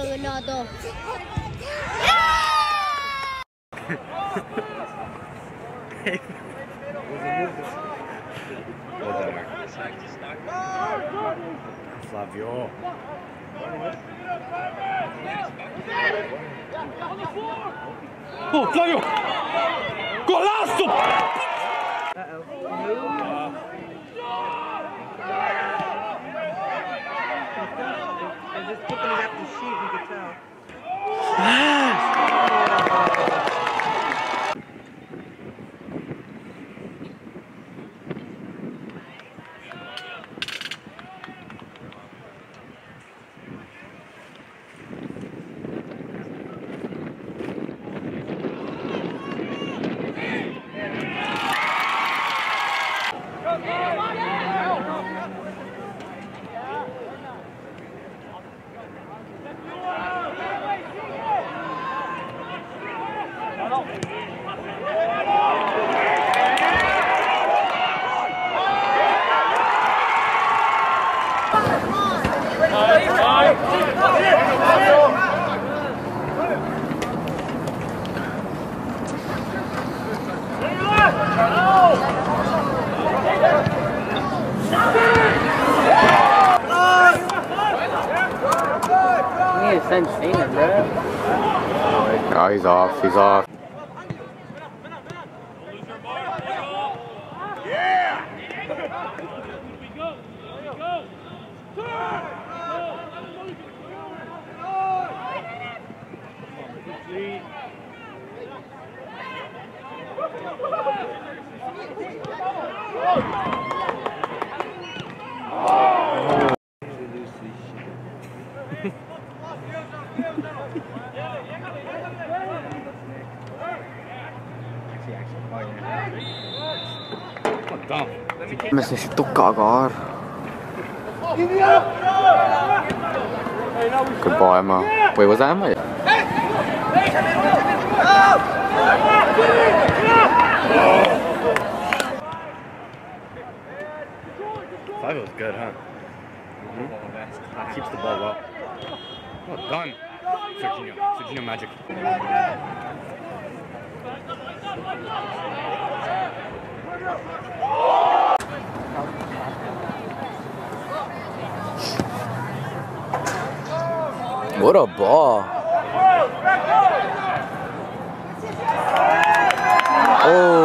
Ronaldo. Flavio. Oh, Flavio! Golaço! I'm just picking it up the sheet, you can tell. Oh, he's off. He's off. Mas nesse tocar agora. Good boy, Emma. Wait, was that Emma? Flavio was good, huh? Keeps the ball well. Well done, Serginho. Serginho magic. What a ball. Oh.